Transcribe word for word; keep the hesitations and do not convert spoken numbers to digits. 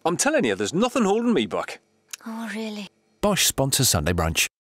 I'm telling you, there's nothing holding me back. Oh, really? Bosch sponsors Sunday Brunch.